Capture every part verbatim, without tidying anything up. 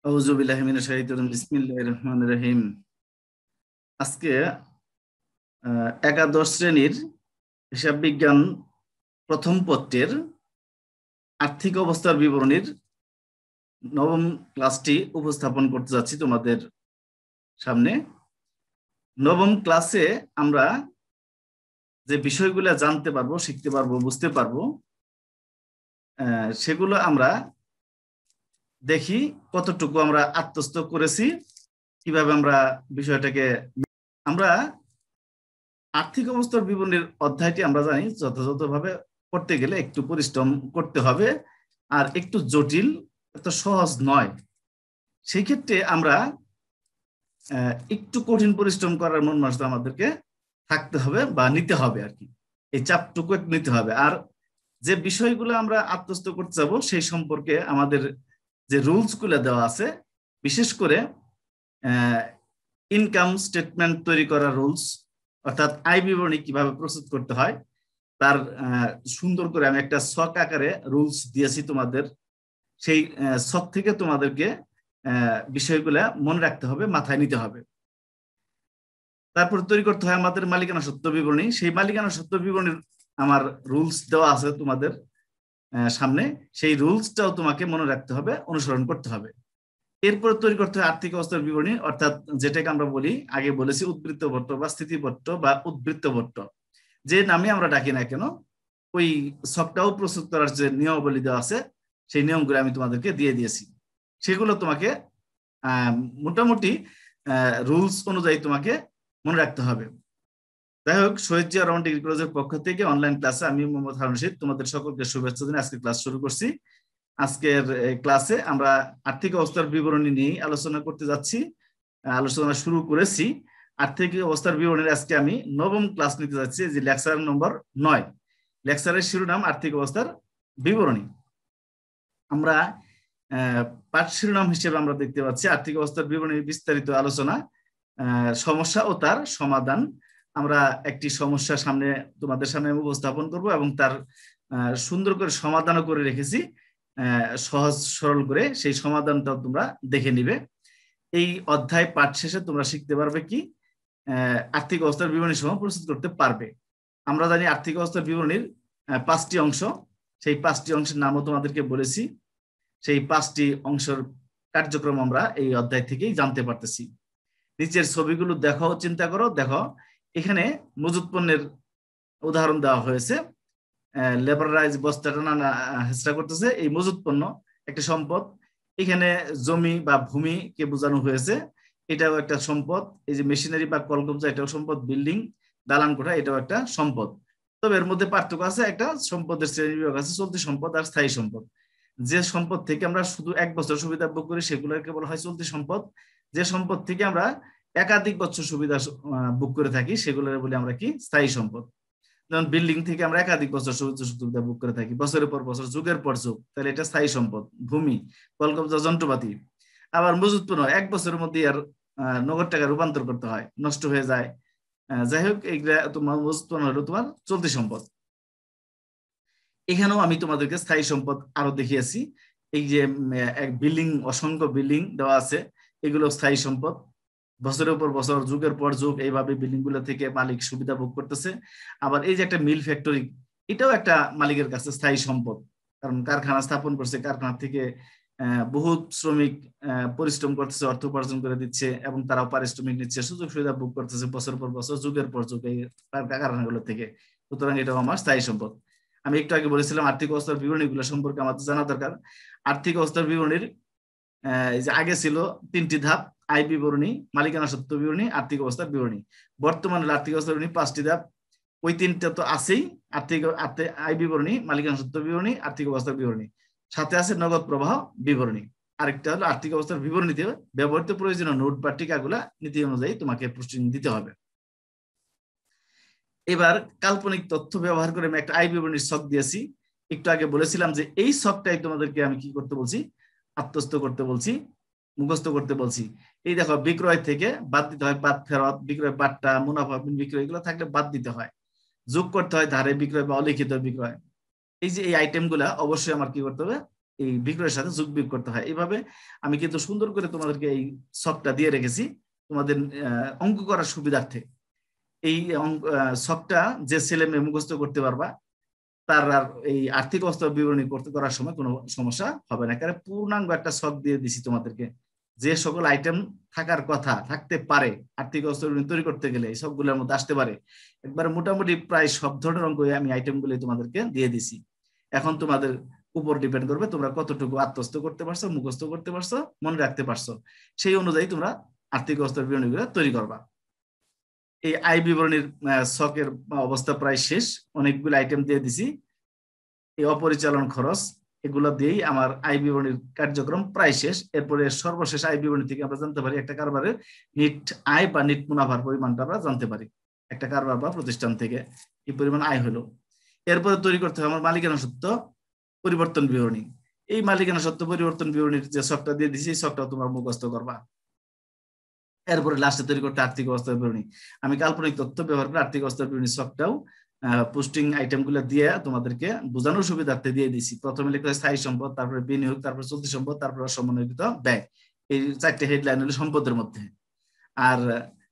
আউযু বিল্লাহি মিনাশ শাইতানির রাজিম বিসমিল্লাহির রহমানির রহিম। আজকে একাদশ শ্রেণীর হিসাব বিজ্ঞান প্রথম পত্রের আর্থিক অবস্থার বিবরণীর নবম ক্লাসটি উপস্থাপন করতে যাচ্ছি তোমাদের সামনে। নবম ক্লাসে আমরা যে বিষয়গুলো জানতে পারবো, শিখতে পারবো, বুঝতে পারবো, সেগুলো আমরা দেখি কতটুকু আমরা আত্মস্থ করেছি, কিভাবে আমরা বিষয়টাকে আমরা আর্থিক অবস্থার বিবরণীর অধ্যায়টি আমরা জানি যথাযথভাবে করতে গেলে একটু পরিশ্রম করতে হবে, আর একটু জটিল, এত সহজ নয়। সেই ক্ষেত্রে আমরা একটু কঠিন পরিশ্রম করার মন মানসিকতা আমাদেরকে থাকতে হবে বা নিতে হবে আর কি, এই চাপটুকু নিতে হবে। আর যে বিষয়গুলো আমরা আত্মস্থ করতে যাবো সেই সম্পর্কে আমাদের যে রুলস গুলো দেওয়া আছে, বিশেষ করে ইনকাম স্টেটমেন্ট তৈরি করার রুলস, অর্থাৎ আয় বিবরণী কিভাবে প্রস্তুত করতে হয় তার সুন্দর করে আমি একটা ছক আকারে রুলস দিয়েছি তোমাদের। সেই ছক থেকে তোমাদেরকে বিষয়গুলা মনে রাখতে হবে, মাথায় নিতে হবে। তারপর তৈরি করতে হয় আমাদের মালিকানা সত্ত্ব বিবরণী। সেই মালিকানা সত্ত্ব বিবরণীর আমার রুলস দেওয়া আছে তোমাদের সামনে, সেই রুলসটাও তোমাকে মনে রাখতে হবে, অনুসরণ করতে হবে। এরপর তৈরি করতে হয় আর্থিক অবস্থার বিবরণী, অর্থাৎ যেটাকে আমরা বলি, আগে বলেছি উদ্বৃত্তবট্ট বা স্থিতিবট্ট বা উদ্বৃত্তবট্ট, যে নামে আমরা ডাকি না কেন, ওই ছকটাও প্রস্তুত করার যে নিয়মাবলী দেওয়া আছে সেই নিয়মগুলো আমি তোমাদেরকে দিয়ে দিয়েছি। সেগুলো তোমাকে আহ মোটামুটি রুলস অনুযায়ী তোমাকে মনে রাখতে হবে। যাই হোক, শহীদ জিয়া রহমান ডিগ্রি কলেজের পক্ষ থেকে অনলাইন ক্লাসে আমি মোহাম্মদ হারুন রশিদ তোমাদের সকলকে শুভেচ্ছা জানিয়ে আজকে ক্লাস শুরু করছি। আজকের ক্লাসে আমরা আর্থিক অবস্থার বিবরণী নিয়ে আলোচনা করতে যাচ্ছি, আলোচনা শুরু করেছি। আর্থিক অবস্থার বিবরণীর আজকে আমি নবম ক্লাস নিতে যাচ্ছি, যে লেকচার নম্বর নয়। লেকচারের শিরোনাম আর্থিক অবস্থার বিবরণী। আমরা পাঠ শিরোনাম হিসেবে আমরা দেখতে পাচ্ছি আর্থিক অবস্থার বিবরণীর বিস্তারিত আলোচনা, সমস্যা ও তার সমাধান। আমরা একটি সমস্যা সামনে তোমাদের সামনে উপস্থাপন করব এবং তার সুন্দর করে সমাধানও করে রেখেছি, সহজ সরল করে। সেই সমাধানটাও তোমরা দেখে নিবে। এই অধ্যায় পাঠ শেষে তোমরা শিখতে পারবে কি, আর্থিক অবস্থার বিবরণী সমূহ প্রস্তুত করতে পারবে। আমরা জানি আর্থিক অবস্থার বিবরণীর পাঁচটি অংশ, সেই পাঁচটি অংশের নামও তোমাদেরকে বলেছি। সেই পাঁচটি অংশের কার্যক্রম আমরা এই অধ্যায় থেকেই জানতে পারতেছি। নিচের ছবিগুলো দেখো, চিন্তা করো, দেখো এখানে মজুত পণ্যের উদাহরণ দেওয়া হয়েছে। লেবারাইজ বস্তাটা নানা হেঁচড়া করতেছে, এই মজুত পণ্য একটা সম্পদ। এখানে জমি বা ভূমিকে বোঝানো হয়েছে, এটাও একটা সম্পদ। এই যে মেশিনারি বা কলকবজা, এটাও সম্পদ। বিল্ডিং, দালান কোঠা, এটাও একটা সম্পদ। তবে এর মধ্যে পার্থক্য আছে, একটা সম্পদের শ্রেণী বিভাগ আছে, চলতি সম্পদ আর স্থায়ী সম্পদ। যে সম্পদ থেকে আমরা শুধু এক বছর সুবিধা ভোগ করি সেগুলোকে বলা হয় চলতি সম্পদ। যে সম্পদ থেকে আমরা একাধিক বছর সুবিধা ভোগ করে থাকি সেগুলোর বলি আমরা কি, স্থায়ী সম্পদ। যেমন বিল্ডিং থেকে আমরা একাধিক বছর সুবিধা ভোগ করে থাকি, বছরের পর বছর, যুগের পর যুগ, তাহলে এটা স্থায়ী সম্পদ। ভূমি, কলকবজা, যন্ত্রপাতি। আবার মজুত পণ্য এক বছরের মধ্যে আর নগদ টাকা রূপান্তর করতে হয়, নষ্ট হয়ে যায়। যাই হোক, এইগুলা তোমার মজুত পণ্য হলো তোমার চলতি সম্পদ। এখানেও আমি তোমাদেরকে স্থায়ী সম্পদ আরো দেখিয়েছি। এই যে এক বিল্ডিং, অসংখ্য বিল্ডিং দেওয়া আছে, এগুলো স্থায়ী সম্পদ। বছরের পর বছর, যুগের পর যুগ এইভাবে বিল্ডিং গুলো থেকে মালিক সুবিধা ভোগ করতেছে। আবার এই যে একটা মিল ফ্যাক্টরি, এটাও একটা মালিকের কাছে স্থায়ী সম্পদ, কারণ কারখানা স্থাপন করছে, কারখানা থেকে আহ বহুত শ্রমিক পরিশ্রম করতেছে, অর্থ উপার্জন করে দিচ্ছে এবং তারাও পারিশ্রমিক নিচ্ছে, সুযোগ সুবিধা ভোগ করতেছে বছর পর বছর, যুগের পর যুগ এই কারখানাগুলো থেকে। সুতরাং এটাও আমার স্থায়ী সম্পদ। আমি একটু আগে বলেছিলাম আর্থিক অবস্থার বিবরণীগুলো সম্পর্কে আমাদের জানা দরকার। আর্থিক অবস্থার বিবরণীর আহ যে আগে ছিল তিনটি ধাপ, আয় বিবরণী, মালিকানা সত্ত্ব বিবরণী, আর্থিক অবস্থার বিবরণী। বর্তমানে আর্থিক অবস্থার বিবরণী পাঁচটি ধাপ। ওই তিনটা তো আছেই, আর্থিক আয় বিবরণী, মালিকানা সত্ত্ব বিবরণী, আর্থিক অবস্থার বিবরণী। সাথে আছে নগদ প্রবাহ বিবরণী। আরেকটা হলো আর্থিক অবস্থার বিবরণীতে ব্যবহৃত প্রয়োজনীয় নোট বা টিকাগুলা নীতি অনুযায়ী তোমাকে প্রশ্ন দিতে হবে। এবার কাল্পনিক তথ্য ব্যবহার করে আমি একটা আয় বিবরণীর ছক দিয়েছি। একটু আগে বলেছিলাম যে এই ছকটাই তোমাদেরকে আমি কি করতে বলছি, আত্মস্থ করতে বলছি, মুখস্থ করতে বলছি। এই দেখো, বিক্রয় থেকে বাদ দিতে হয় বাদ ফেরত, বিক্রয় বাট্টা, মুনাফা বিক্রয়, এগুলো থাকলে বাদ দিতে হয়। যোগ করতে হয় ধারে বিক্রয় বা অলিখিত বিক্রয়। এই যে এই আইটেম গুলা অবশ্যই আমার কি করতে হবে, এই বিক্রয়ের সাথে যোগ বিয়োগ করতে হয়। এইভাবে আমি কিন্তু সুন্দর করে তোমাদেরকে এই ছকটা দিয়ে রেখেছি তোমাদের অঙ্ক করার সুবিধার্থে। এই ছকটা যে ছেলে মেয়ে মুখস্থ করতে পারবা তার আর এই আর্থিক অবস্থা বিবরণী করতে করার সময় কোনো সমস্যা হবে না, কারণ পূর্ণাঙ্গ একটা ছক দিয়ে দিছি তোমাদেরকে, যে সকল আইটেম থাকার কথা থাকতে পারে আর্থিক অবস্থা বিবরণী তৈরি করতে গেলে এই সবগুলোর মধ্যে আসতে পারে। একবারে মোটামুটি প্রায় সব ধরনের অঙ্ক আমি আইটেমগুলো তোমাদেরকে দিয়ে দিছি। এখন তোমাদের উপর ডিপেন্ড করবে তোমরা কতটুকু আত্মস্থ করতে পারছো, মুখস্থ করতে পারছো, মনে রাখতে পারছো, সেই অনুযায়ী তোমরা আর্থিক অবস্থার বিবরণীগুলো তৈরি করবা। এই আয় বিবরণীর ছকের অবস্থা প্রায় শেষ, অনেকগুলো আইটেম দিয়ে দিছি। এই অপরিচালন খরচ এগুলো দিয়েই আমার আয় বিবরণীর কার্যক্রম প্রায় শেষ। এরপরে সর্বশেষ আয় বিবরণী থেকে আমরা জানতে পারি একটা কারবারের নিট আয় বা নিট মুনাফার পরিমাণটা আমরা জানতে পারি একটা কারবার বা প্রতিষ্ঠান থেকে কি পরিমাণ আয় হলো। এরপরে তৈরি করতে হবে আমার মালিকানা সত্ত্ব পরিবর্তন বিবরণী। এই মালিকানা সত্ত্ব পরিবর্তন বিবরণীর যে ছকটা দিয়ে দিছি এই ছকটাও তোমরা মুখস্থ করবা। এরপরে লাস্টে তৈরি করতে আর্থিক অবস্থার বিবরণী। আমি কাল্পনিক তথ্য ব্যবহার করে আর্থিক অবস্থার বিবরণী ছকটাও পোস্টিং আইটেম গুলো দিয়ে তোমাদেরকে বোঝানোর সুবিধার্থে দিয়ে দিছি। প্রথমে লিখতে হয় স্থায়ী সম্পদ, তারপরে বিনিয়োগ, তারপরে চলতি সম্পদ, তারপরে সমন্বিত ব্যয়। এই চারটে হেডলাইন হলো সম্পদের মধ্যে। আর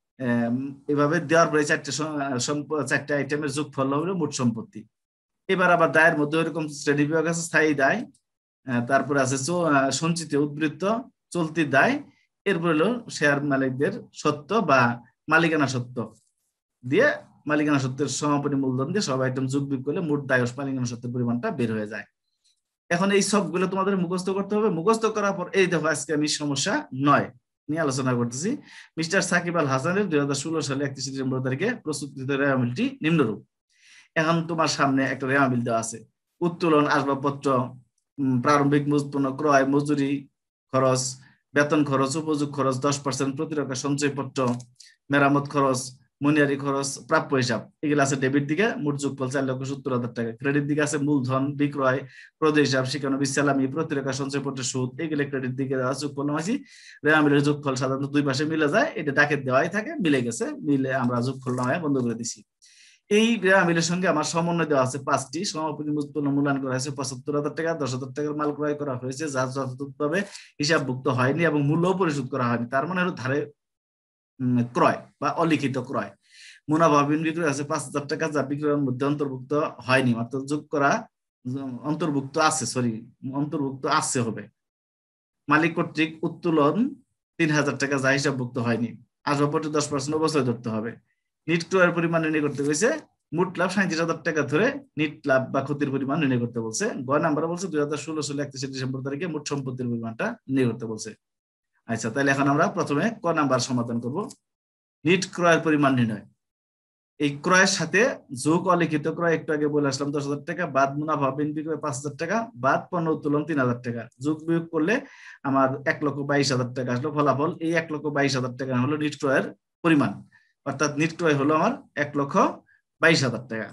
এভাবে দেওয়ার পরে চারটে চারটে আইটেমের যোগফল হলো মোট সম্পত্তি। এবার আবার দায়ের মধ্যে ওইরকম শ্রেণী বিভাগ আছে, স্থায়ী দায়, তারপরে আছে সঞ্চিত উদ্বৃত্ত, চলতি দায়, এরপর হলো শেয়ার মালিকদের সত্ত্ব বা মালিকানা সত্ত্ব দিয়ে মালিকানা সত্ত্বের সমাপনী মূলধন দিয়ে সব আইটেম যোগ বিয়োগ করলে মোট দায় মালিকানা সত্ত্বের পরিমাণটা বের হয়ে যায়। এখন এই সবগুলো তোমাদের মুখস্থ করতে হবে। মুখস্থ করার পর এই দেখো আজকে আমি সমস্যা নয় নিয়ে আলোচনা করতেছি। মিস্টার সাকিব আল হাসানের দুই হাজার ষোলো সালে একত্রিশে ডিসেম্বর তারিখে প্রস্তুত রেওয়ামিলটি নিম্নরূপ। এখন তোমার সামনে একটা রেওয়ামিল দেওয়া আছে। উত্তোলন, আসবাবপত্র, প্রারম্ভিক মজুত ক্রয়, মজুরি খরচ, বেতন খরচ, উপযোগ খরচ, দশ পার্সেন্ট প্রতিরক্ষা সঞ্চয়পত্র, মেরামত খরচ, মনিয়ারি খরচ, প্রাপ্য হিসাব, এগুলো আছে ডেবিট দিকে। মোট যোগফল চার লক্ষ সত্তর হাজার টাকা। ক্রেডিট দিকে আছে মূলধন, বিক্রয়, প্রদেয় হিসাব, শিক্ষানবিশ সালামি, প্রতিরক্ষা সঞ্চয়পত্রের সুদ, এগুলো ক্রেডিট দিকে দেওয়া যোগফল নামাইছি। রেওয়ামিলের যোগফল সাধারণত দুই পাশে মিলে যায়, এটা ডাকের দেওয়াই থাকে, মিলে গেছে, মিলে আমরা যোগফল নামায় বন্ধ করে দিছি। এই রেওয়ামিলের সঙ্গে আমার সমন্বয় দেওয়া আছে পাঁচটি। সমাপনী উৎপন্ন মূল্যায়ন করা হয়েছে পঁচাত্তর হাজার টাকা, দশ হাজার টাকার মাল ক্রয় করা হয়েছে যা যথাযথভাবে হিসাবভুক্ত হয়নি এবং মূল্যও পরিশোধ করা হয়নি, তার মানে হলো ধারে ক্রয় বা অলিখিত ক্রয়। মুনাফা বিক্রয় আছে পাঁচ হাজার টাকা যা বিক্রয়ের মধ্যে অন্তর্ভুক্ত হয়নি, মাত্র যোগ করা অন্তর্ভুক্ত আছে, সরি অন্তর্ভুক্ত আছে হবে। মালিক কর্তৃক উত্তোলন তিন হাজার টাকা যা হিসাবভুক্ত হয়নি। আসবাবপত্র দশ পার্সেন্ট অবশ্যই ধরতে হবে। নিট ক্রয়ের পরিমাণ নির্ণয় করতে হয়েছে মোট লাভ সাঁত্রিশ হাজার টাকা ধরে নিট লাভ বা ক্ষতির পরিমাণ নির্ণয় করতে বলছে। গ নাম্বার বলছে দুই হাজার ষোলো সালে একত্রিশে ডিসেম্বর তারিখে মোট সম্পত্তির পরিমাণটা নির্ণয় করতে বলছে। আচ্ছা, তাহলে এখন আমরা প্রথমে ক নাম্বার সমাধান করব। নিট ক্রয়ের পরিমাণ নির্ণয়। এই ক্রয়ের সাথে যোগ অলিখিত ক্রয় একটু আগে বলে আসলাম দশ হাজার টাকা, বাদ মুনাফা বিক্রয় পাঁচ হাজার টাকা, বাদ পণ্য উত্তোলন তিন হাজার টাকা, যোগ বিয়োগ করলে আমার এক লক্ষ বাইশ হাজার টাকা আসলো ফলাফল। এই এক লক্ষ বাইশ হাজার টাকা হলো নিট ক্রয়ের পরিমাণ, অর্থাৎ নিট ক্রয় হলো আমার এক লক্ষ বাইশ হাজার টাকা।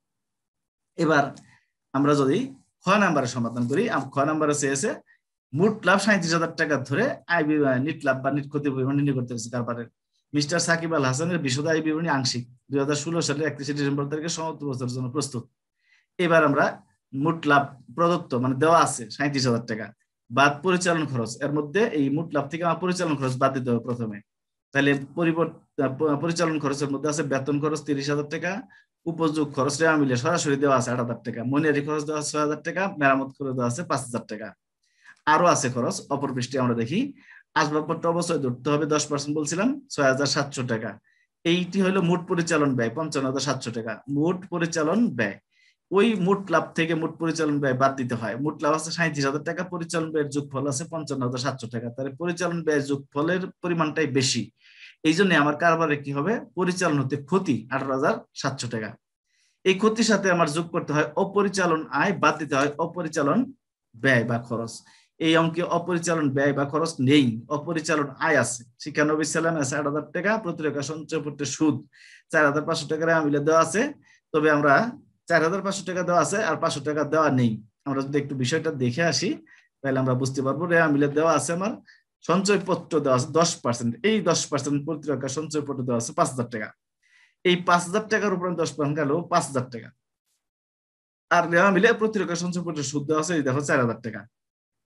এবার আমরা যদি খ নাম্বারে সমাধান করি, খ নাম্বারে চেয়েছে মোট লাভ সাঁত্রিশ হাজার টাকা ধরে আয় নিট লাভ বা নিট ক্ষতির পরিমাণ নির্ণয় করতে হচ্ছে কারবারের। মিস্টার সাকিব আল হাসানের বিশদ আয় বিবরণী আংশিক দুই হাজার ষোলো সালের একত্রিশে ডিসেম্বর তারিখে সমাপ্ত বছরের জন্য প্রস্তুত। এবার আমরা মোট লাভ প্রদত্ত মানে দেওয়া আছে সাঁত্রিশ হাজার টাকা, বাদ পরিচালন খরচ, এর মধ্যে এই মোট লাভ থেকে আমার পরিচালন খরচ বাদ দিতে হবে প্রথমে। তাহলে পরিচালন খরচের মধ্যে আছে বেতন খরচ তিরিশ হাজার টাকা, উপযোগ খরচ রেওয়া মিলে সরাসরি দেওয়া আছে আট হাজার টাকা, মনিয়ারি খরচ দেওয়া আছে ছয় হাজার টাকা, মেরামত খরচ দেওয়া আছে পাঁচ হাজার টাকা। আরো আছে খরচ, অপর পৃষ্ঠে আমরা দেখি। আসবাবপত্র অবশ্যই ধরতে হবে দশ পার্সেন্ট বলছিলাম ছয় হাজার সাতশো টাকা। এইটি হলো মোট পরিচালন ব্যয় পঞ্চান্ন হাজার সাতশো টাকা। মোট পরিচালন ব্যয় ওই মোট লাভ থেকে মোট পরিচালন ব্যয় বাদ দিতে হয়। মোট লাভ আছে সাঁত্রিশ হাজার টাকা, পরিচালন ব্যয়ের যোগফল আছে পঞ্চান্ন হাজার সাতশো টাকা, তাহলে পরিচালন ব্যয়ের যোগফলের পরিমাণটাই বেশি। এই জন্য আমার কারবারে কি হবে, পরিচালন হতে ক্ষতি আঠারো হাজার সাতশো টাকা। এই ক্ষতির সাথে আমার যোগ করতে হয় অপরিচালন আয়, বাদ দিতে হয় অপরিচালন ব্যয় বা খরচ। এই অঙ্কে অপরিচালন ব্যয় বা খরচ নেই, অপরিচালন আয় আছে। শিক্ষানবিশ সালামে আছে আট হাজার টাকা, প্রতিরক্ষা সঞ্চয়পত্রের সুদ চার হাজার পাঁচশো টাকা মিলে দেওয়া আছে। তবে আমরা চার হাজার পাঁচশো টাকা দেওয়া আছে আর পাঁচশো টাকা দেওয়া নেই। আমরা যদি একটু বিষয়টা দেখে আসি তাহলে আমরা বুঝতে পারবো। রেওয়া মিলে দেওয়া আছে আমার সঞ্চয়পত্র দেওয়া আছে দশ পার্সেন্ট, এই দশ পার্সেন্ট প্রতিরক্ষা সঞ্চয়পত্র দেওয়া আছে পাঁচ হাজার টাকা। এই পাঁচ হাজার টাকার উপরে দশ পার্সেন্ট গেল পাঁচ হাজার টাকা। আর রেওয়া মিলে প্রতিরক্ষা সঞ্চয়পত্রের সুদ দেওয়া আছে এই দেখো চার হাজার টাকা।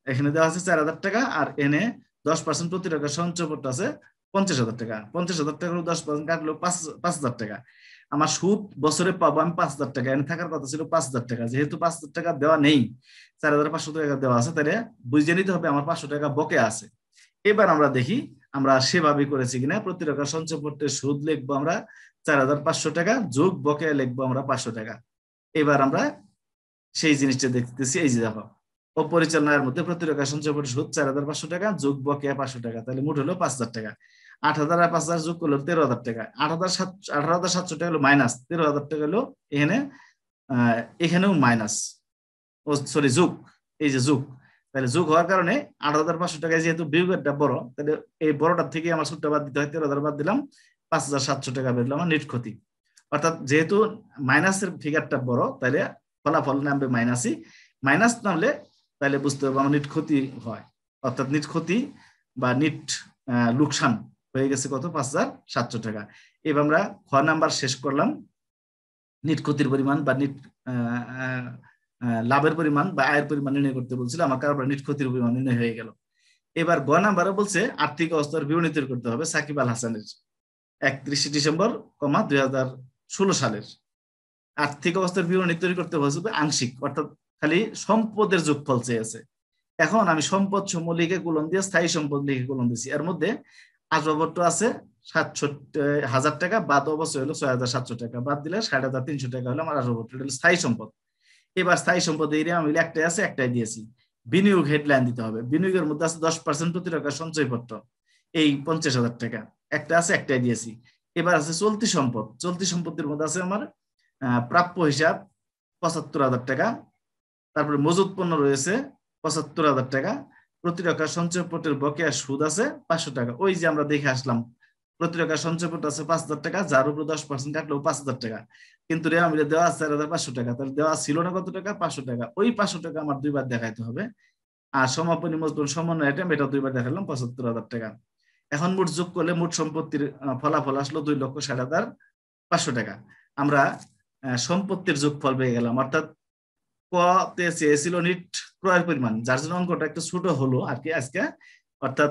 এখানে দেওয়া আছে চার হাজার টাকা, আর এনে দশ পার্সেন্ট প্রতি টাকা সঞ্চয়পত্র আছে পঞ্চাশ হাজার টাকা। পঞ্চাশ হাজার টাকা দশ পার্সেন্ট কাটলো পাঁচ পাঁচ হাজার টাকা। আমার সুদ বছরে পাবো আমি পাঁচ হাজার টাকা, এনে থাকার কথা ছিল পাঁচ হাজার টাকা। যেহেতু পাঁচ হাজার টাকা দেওয়া নেই, চার হাজার পাঁচশো টাকা দেওয়া আছে, তাহলে বুঝে নিতে হবে আমার পাঁচশো টাকা বকে আছে। এবার আমরা দেখি আমরা সেভাবে করেছি কিনা। প্রতি টাকা সঞ্চয়পত্রের সুদ লিখবো আমরা চার হাজার পাঁচশো টাকা, যোগ বকেয়া লিখবো আমরা পাঁচশো টাকা। এবার আমরা সেই জিনিসটা দেখতেছি, এই যে দেখো অপরিচালনার মধ্যে প্রতি টাকা সঞ্চয়পত্রের সুদ চার হাজার পাঁচশো টাকা, যোগ বকেয়া পাঁচশো টাকা, তাহলে মোট হলো পাঁচ হাজার টাকা। আট হাজার আর পাঁচ হাজার যোগ করলো তেরো হাজার টাকা। আট হাজার সাত আঠারো হাজার সাতশো টাকা হলো মাইনাস, তেরো হাজার টাকা হলো এখানে আহ এখানেও মাইনাস, ও সরি যোগ, এই যে যোগ। তাহলে যোগ হওয়ার কারণে আট হাজার পাঁচশো টাকায় যেহেতু বিয়োগেরটা বড়, তাহলে এই বড়টার থেকে আমার সুদটা বাদ দিতে হয়, তেরো হাজার বাদ দিলাম, পাঁচ হাজার সাতশো টাকা বেরোলো আমার নেট ক্ষতি। অর্থাৎ যেহেতু মাইনাসের ফিগারটা বড়, তাহলে ফলাফল নামবে মাইনাসই। মাইনাস নামলে তাহলে বুঝতে হবে আমার নিট ক্ষতি হয়, অর্থাৎ নিট ক্ষতি বা নিট লোকসান হয়ে গেছে কত, পাঁচ হাজার সাতশো টাকা। এবার আমরা খ নাম্বার শেষ করলাম, নিট ক্ষতির পরিমাণ বা নিট লাভের পরিমাণ বা আয়ের পরিমাণ নির্ণয় করতে বলছিল, আমার কারবার নিট ক্ষতির পরিমাণ নির্ণয় হয়ে গেল। এবার গ নাম্বারে বলছে আর্থিক অবস্থার বিবরণী তৈরি করতে হবে সাকিব আল হাসানের একত্রিশে ডিসেম্বর কমা দুই হাজার ষোলো সালের। আর্থিক অবস্থার বিবরণী তৈরি করতে হবে আংশিক, অর্থাৎ খালি সম্পদের যোগফল চেয়েছে। এখন আমি সম্পদ সমূহ লিখে কলম দিয়ে স্থায়ী সম্পদ লিখে কলম দিয়েছি। এর মধ্যে আসবাবপত্র আছে সাতষট্টি হাজার টাকা, বাদ অবশ্যই হলো ছয় হাজার সাতশো টাকা, বাদ দিলে ষাট হাজার তিনশো টাকা হলো আমার আসবাবপত্র, এটা হলো স্থায়ী সম্পদ। এবার স্থায়ী সম্পদ এরিয়া আমি একটাই আছে, একটাই দিয়েছি। বিনিয়োগ হেডলাইন দিতে হবে। বিনিয়োগের মধ্যে আছে দশ পার্সেন্ট প্রতি টাকা সঞ্চয়পত্র, এই পঞ্চাশ হাজার টাকা, একটা আছে, একটাই দিয়েছি। এবার আছে চলতি সম্পদ। চলতি সম্পত্তির মধ্যে আছে আমার আহ প্রাপ্য হিসাব পঁচাত্তর হাজার টাকা, তারপরে মজুত পণ্য রয়েছে পঁচাত্তর হাজার টাকা, প্রতি টাকা সঞ্চয়পত্রের বকেয়া সুদ আছে পাঁচশো টাকা। ওই যে আমরা দেখে আসলাম প্রতি টাকা সঞ্চয়পত্র আছে পাঁচ হাজার টাকা, যার উপরে দশ পার্সেন্ট কাটলেও পাঁচ হাজার টাকা, কিন্তু রেওয়া মিলে দেওয়া আছে চার হাজার পাঁচশো টাকা। তাহলে দেওয়া ছিল না কত টাকা, পাঁচশো টাকা। ওই পাঁচশো টাকা আমার দুইবার দেখাইতে হবে। আর সমাপনী মজদুর সমন্বয় আইটেম, এটা দুইবার দেখালাম পঁচাত্তর হাজার টাকা। এখন মোট যোগ করলে মোট সম্পত্তির ফলাফল আসলো দুই লক্ষ ষাট হাজার পাঁচশো টাকা। আমরা সম্পত্তির যোগফল পেয়ে গেলাম। অর্থাৎ ক তে চেয়েছিল নিট ক্রয়ের পরিমাণ, যার জন্য অঙ্কটা একটু ছোট হলো আর কি আজকে। অর্থাৎ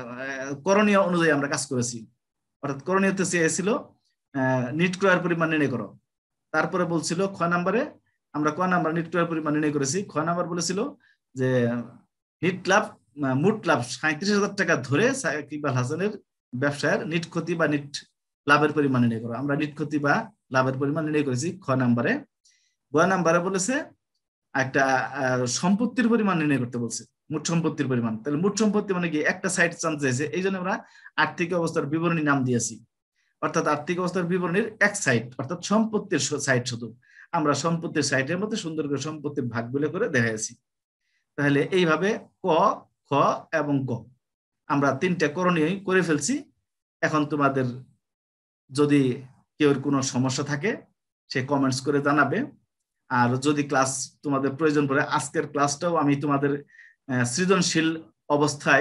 করণীয় অনুযায়ী আমরা কাজ করেছি। অর্থাৎ করণীয়তে চেয়েছিল নিট ক্রয়ের পরিমাণ নির্ণয় করো। তারপরে বলছিল খ নাম্বারে, আমরা ক নাম্বার নিট ক্রয়ের পরিমাণ নির্ণয় করেছি। খ নাম্বার বলেছিল যে নিট লাভ মোট লাভ সাঁত্রিশ হাজার টাকা ধরে সাকিব আল হাসানের ব্যবসায়ের নিট ক্ষতি বা নিট লাভের পরিমাণ নির্ণয় করো। আমরা নিট ক্ষতি বা লাভের পরিমাণ নির্ণয় করেছি খ নাম্বারে। গ নাম্বারে বলেছে একটা সম্পত্তির পরিমাণ নির্ণয় করতে বলছে, মোট সম্পত্তির পরিমাণ। তাহলে মোট সম্পত্তি মানে কি, একটা সাইড চান্স চাইছে, এই জন্য আমরা আর্থিক অবস্থার বিবরণী নাম দিয়েছি। অর্থাৎ আর্থিক অবস্থার বিবরণীর এক সাইড, অর্থাৎ সম্পত্তির সাইড শুধু আমরা সম্পত্তির সাইডের মধ্যে সুন্দর করে সম্পত্তির ভাগগুলো করে দেখাইছি। তাহলে এইভাবে ক, খ এবং গ আমরা তিনটা করণীয় করে ফেলছি। এখন তোমাদের যদি কেউ কোনো সমস্যা থাকে সে কমেন্টস করে জানাবে। আর যদি ক্লাস তোমাদের প্রয়োজন পড়ে, আজকের ক্লাসটাও আমি তোমাদের সৃজনশীল অবস্থায়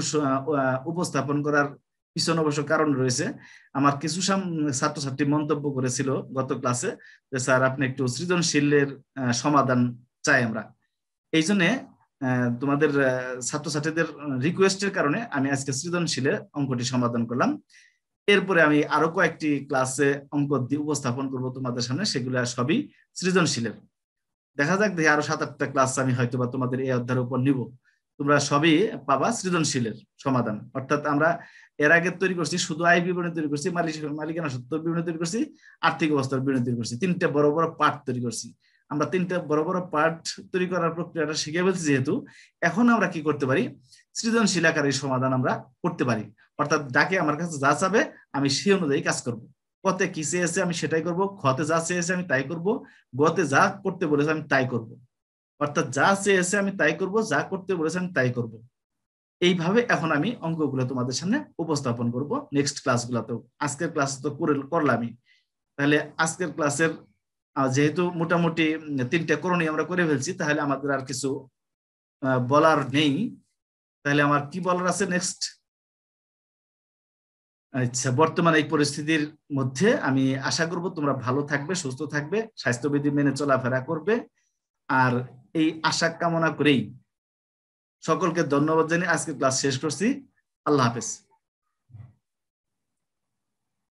উপস্থাপন করার পিছনে অবশ্য কারণ রয়েছে। আমার কিছু ছাত্রছাত্রী মন্তব্য করেছিল গত ক্লাসে যে স্যার আপনি একটু সৃজনশীলের সমাধান চাই আমরা। এই জন্যে তোমাদের ছাত্রছাত্রীদের রিকোয়েস্টের কারণে আমি আজকে সৃজনশীলের অঙ্কটি সমাধান করলাম। এরপরে আমি আরো কয়েকটি ক্লাসে অঙ্ক দিয়ে উপস্থাপন করব তোমাদের সামনে, সেগুলো সবই সৃজনশীলের। দেখা যাক দেখি আরো সাত আটটা ক্লাস আমি হয়তো বা তোমাদের এই অধ্যায়ের উপর নিব। তোমরা সবই পাবা সৃজনশীলের সমাধান। অর্থাৎ আমরা এর আগে তৈরি করছি শুধু আয় বিবরণী তৈরি করছি, মালিক মালিকানা সত্ত্ব বিবরণী তৈরি করছি, আর্থিক অবস্থার বিবরণী তৈরি করছি, তিনটা বড় বড় পার্ট তৈরি করছি। আমরা তিনটা বড় বড় পার্ট তৈরি করার প্রক্রিয়াটা শিখে ফেলছি যেহেতু, এখন আমরা কি করতে পারি, সৃজনশীল আকারে সমাধান আমরা করতে পারি। অর্থাৎ ডাকে আমার কাছে যা চাবে আমি সেই অনুযায়ী কাজ করব। কতে কি চেয়েছে আমি সেটাই করব, খতে যা চেয়েছে আমি তাই করব, গতে যা করতে বলেছে আমি তাই করব। অর্থাৎ যা চেয়েছে আমি তাই করব, যা করতে বলেছে আমি তাই করব। এইভাবে এখন আমি অঙ্কগুলো তোমাদের সামনে উপস্থাপন করব নেক্সট ক্লাসগুলোতেও। আজকের ক্লাস তো করলামই। তাহলে আজকের ক্লাসের যেহেতু মোটামুটি তিনটা করণীয় আমরা করে ফেলছি, তাহলে আমাদের আর কিছু বলার নেই। তাহলে আমার কি বলার আছে নেক্সট? আচ্ছা, বর্তমানে এই পরিস্থিতির মধ্যে আমি আশা করব তোমরা ভালো থাকবে, সুস্থ থাকবে, স্বাস্থ্যবিধি মেনে চলাফেরা করবে। আর এই আশা কামনা করেই সকলকে ধন্যবাদ জানিয়ে আজকে ক্লাস শেষ করছি। আল্লাহ হাফেজ।